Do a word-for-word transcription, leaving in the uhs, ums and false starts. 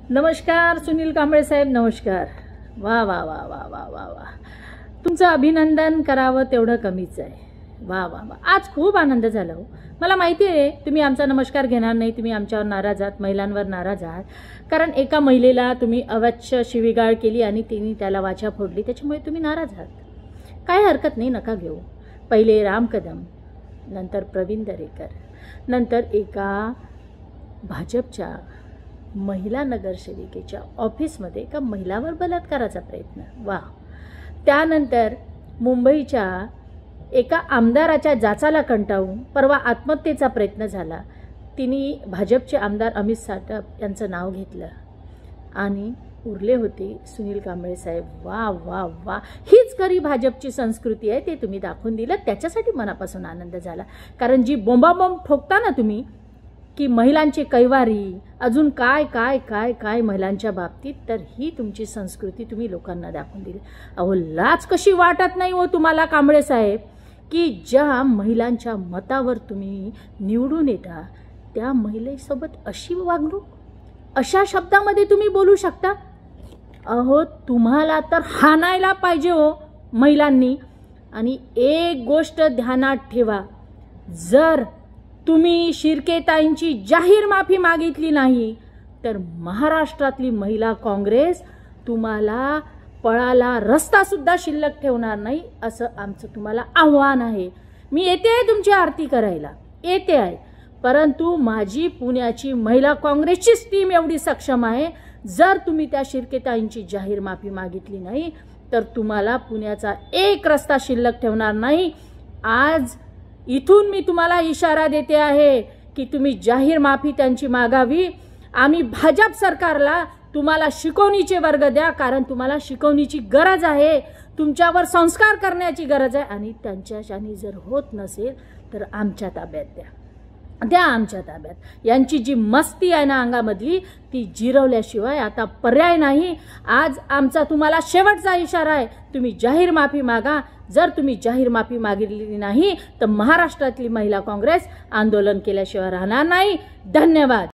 नमस्कार सुनील कांबळे साहेब, नमस्कार. वा वा वा वा वा वा वा तुमचं अभिनंदन करावं तेवढं कमीच आहे. वा वा वा आज खूप आनंद झाला हो. मला माहिती आहे तुम्ही आमचा नमस्कार घेणार नाही, तुम्ही आमच्यावर नाराज आहात, महिलांवर नाराज आहात. कारण एका महिलेला तुम्ही अवाच्य शिवीगाळ केली आणि तिने त्याला वाचा फोडली, त्याच्यामुळे तुम्ही नाराज आहात. काय हरकत नाही, नका घेऊ. पहिले राम कदम, नंतर प्रवीण दरेकर, नंतर एका भाजपच्या महिला नगरसेविकेच्या ऑफिसमध्ये एका महिलावर बलात्काराचा प्रयत्न. वा. त्यानंतर मुंबईच्या एका आमदाराच्या जाचाला कंटाळून परवा आत्महत्येचा प्रयत्न झाला. तिने भाजपचे आमदार अमित साटप यांचं नाव घेतलं आणि उरले होते सुनील कांबळे साहेब. वा वा वा हीच खरी भाजपची संस्कृती आहे, ते तुम्ही दाखवून दिलं. त्याच्यासाठी मनापासून आनंद झाला. कारण जी बोंबाबोंब ठोकता ना तुम्ही की महिलांची कैवारी, अजून काय काय काय काय महिलांच्या बाबतीत, तर ही तुमची संस्कृती तुम्ही लोकांना दाखवून दिली. अहो लाज कशी वाटत नाही हो तुम्हाला कांबळे साहेब, की ज्या महिलांच्या मतावर तुम्ही निवडून येता त्या महिलेसोबत अशी वागणूक, अशा शब्दामध्ये तुम्ही बोलू शकता. अहो तुम्हाला तर हाणायला पाहिजे हो महिलांनी. आणि एक गोष्ट ध्यानात ठेवा, जर तुम्ही शिर्केताईंची जाहीर माफी मागितली नाही तर महाराष्ट्रातली महिला काँग्रेस तुम्हाला पळाला रस्ता सुद्धा शिल्लक ठेवणार नाही, असं आमचं तुम्हाला आव्हान आहे. मी येते आहे तुमची आरती करायला, येते आहे. परंतु माझी पुण्याची महिला काँग्रेसचीच टीम एवढी सक्षम आहे, जर तुम्ही त्या शिर्केताईंची जाहीर माफी मागितली नाही तर तुम्हाला पुण्याचा एक रस्ता शिल्लक ठेवणार नाही. आज इथून मी तुम्हाला इशारा देते आहे की तुम्ही जाहीर माफी त्यांची मागावी. आम्ही भाजप सरकारला तुम्हाला शिकवणीचे वर्ग द्या, कारण तुम्हाला शिकवणीची गरज आहे, तुमच्यावर संस्कार करण्याची गरज आहे. आणि त्यांच्याशाने जर होत नसेल तर आमच्या ताब्यात द्या, द्या आमच्या ताब्यात. यांची जी मस्ती आहे ना अंगामधली, ती जिरवल्याशिवाय आता पर्याय नाही. आज आमचा तुम्हाला शेवटचा इशारा आहे, तुम्ही जाहीर माफी मागा. जर तुम्ही जाहीर माफी मागितली नाही तर महाराष्ट्रातली महिला काँग्रेस आंदोलन केल्याशिवाय राहणार नाही. धन्यवाद.